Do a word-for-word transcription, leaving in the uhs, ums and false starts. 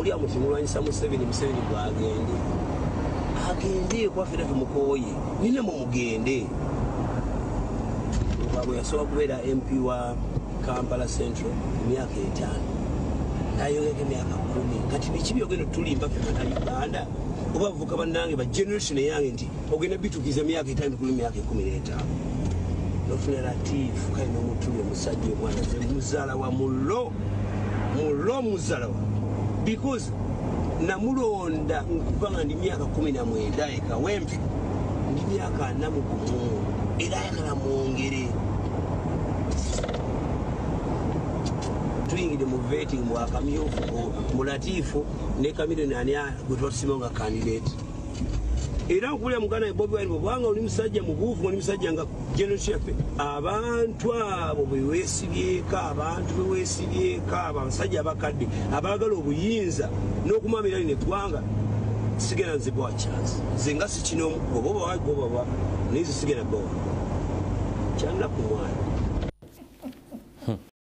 William kimulwanyisa Museveni Museveni bwagende agende kwa fera tumukoye nine mu mugende babo yasoba kubeera M P wa Kampala Central myaka etaano nayo yake myaka kumi kati bikibi ogenda tulimba fera na Uganda oba vuka banange ba generation yange ndi ogenda bitukiza myaka etaano kuli myaka kumi n'etaano nofuna latifu kali n'omutuli omusajja omwana ze muzala wa mulo mulo muzala wa because namulonda nkubanga ndi myaka kumi na mwenda eka wempi ndi myaka namu kumu era yakala mwongere tuyingide mu vetting mu akamyufu mu latifu ne kamiliyoni ania gwetwatusimonga candidate era nkulya mugana Bobi Wine bwanga oli musajja mugufu oli musajja nga general chef abantu abo bewesibyeka abantu bewesibyeka abasajja abakadde abagala obuyinza n'okumamira ne gwanga sigena nzibwa chance zinga si kino bobo baba bobo nizo sigena bo cyangwa kumwana